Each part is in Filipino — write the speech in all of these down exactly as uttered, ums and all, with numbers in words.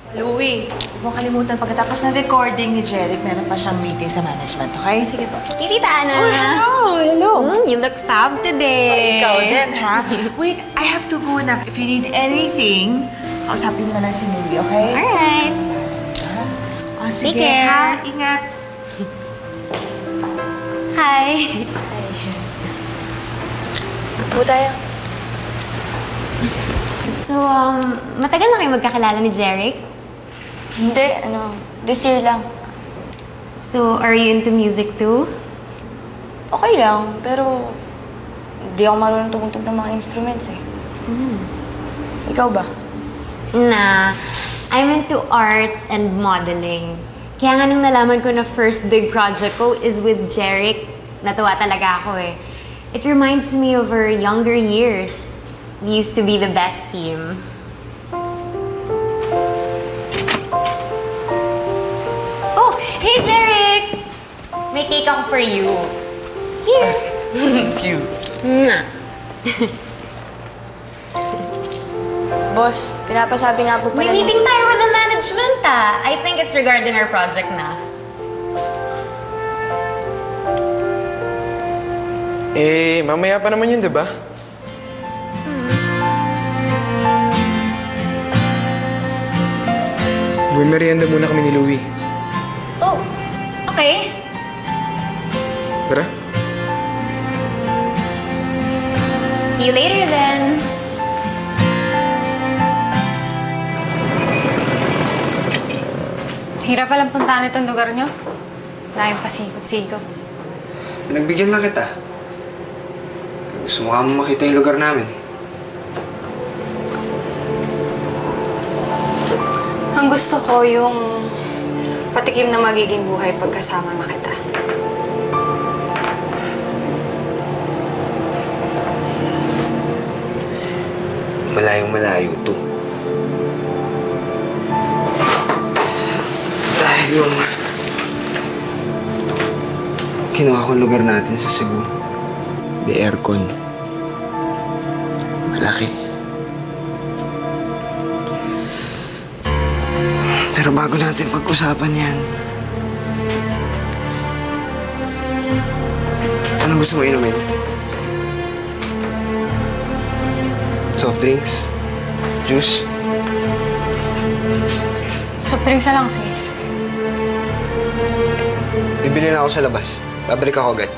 Louie, huwag mo kalimutan pagkatapos ng recording ni Jeric, meron pa siyang meeting sa management, okay? Sige po. Tita Ana! Oh, hello! Hello! Mm, you look fab today! Ikaw din, ha? Wait, I have to go na. If you need anything, kausapin mo na lang si Louie, okay? Alright. Oh, sige, Take care. ha? Ingat. Hi! Po tayo. So, um, matagal na kayo magkakilala ni Jeric? Hindi, ano, this year lang. So, are you into music too? Okay lang, pero hindi ako marunong tumugtog ng mga instruments eh. Mm. Ikaw ba? Nah, I'm into arts and modeling. Kaya nga nung nalaman ko na first big project ko is with Jeric, natuwa talaga ako eh. It reminds me of our younger years. We used to be the best team. Oh, hey Jeric! May cake ako for you. Here. Thank you. Mwah. Boss, pinapasabi nga po pala May meeting tayo with the management ah. I think it's regarding our project na. Eh, mamaya pa naman yun, di ba? Buwi merienda muna kami ni Louie. Oh, okay. Tara. See you later then. Hirap palang puntahan itong lugar nyo. Dahil pasikot-sikot. Pinagbigyan lang kita. Gusto mo kang makita yung lugar namin. Ang gusto ko yung patikim na magiging buhay pagkasama na kita. Malayong malayo to. Dahil yung kinuha kong lugar natin sa Cebu, may aircon. Malaki. Pero bago natin pag-usapan yan, anong gusto mo inumin? Soft drinks? Juice? Soft drinks na lang, sige. Bibili na ako sa labas. Babalik ako agad.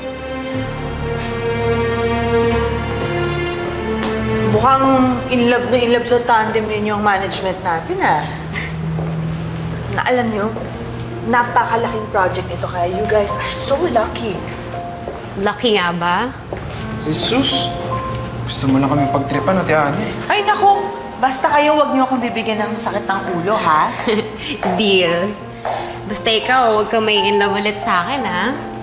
Mukhang in love na in love sa tandem ninyo ang management natin, ah. Na alam nyo, napakalaking project ito kaya you guys are so lucky. Lucky nga ba? Jesus! Gusto mo na kami pagtripan, Ate Ana eh. Ay, naku! Basta kayo, wag nyo akong bibigyan ng sakit ng ulo, ha? Deal. Basta ikaw, huwag kang may in love ulit sa akin, ha?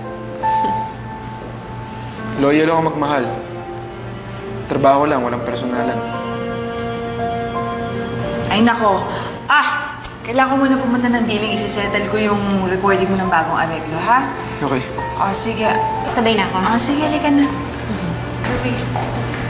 Loyal ako magmahal. Trabaho lang, walang personalan. Ay, nako. Ah! Kailangan ko muna pumunta ng billing. Isisettle ko yung recording mo ng bagong areglo, ha? Okay. O, sige. Sabay na ako. O, sige, halika na. Ruby.